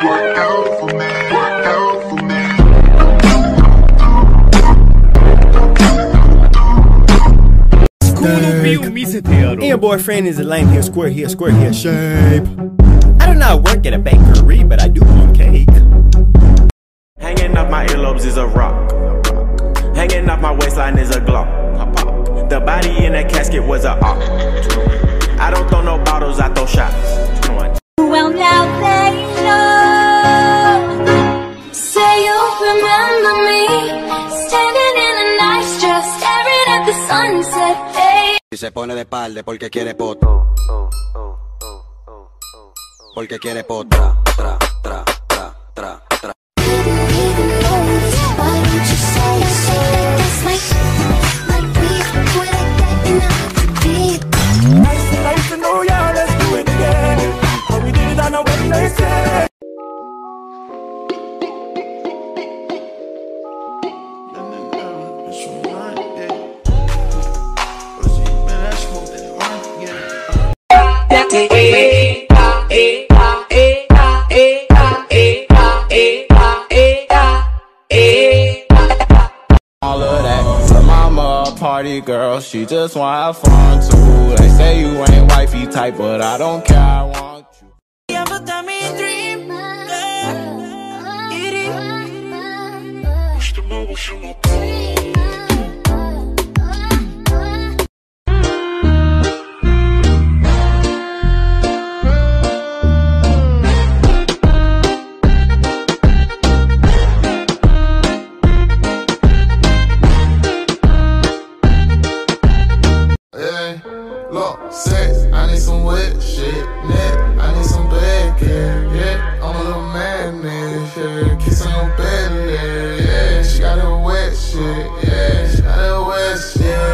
Work out for me, work out for me. And your boyfriend is a lame, he a square, he a square, he a shape. I do not work at a bakery, but I do want cake. Hanging off my earlobes is a rock. Hanging off my waistline is a glock. The body in that casket was a op. I don't throw no bottles, I throw shots. Well, now they know. Say you remember me, standing in a nice dress, staring at the sunset. Hey. Si se pone de espalda porque quiere poto. Porque quiere potra, tra, tra, tra, tra, tra. All of that, her mama a party girl, she just wanna have fun too. They say you ain't wifey type, but I don't care, I want you. Look, sex, I need some wet shit, neck, I need some bad care, yeah, I'm a little madness, yeah, kiss on your belly, yeah, she got a wet shit, yeah, she got a wet shit.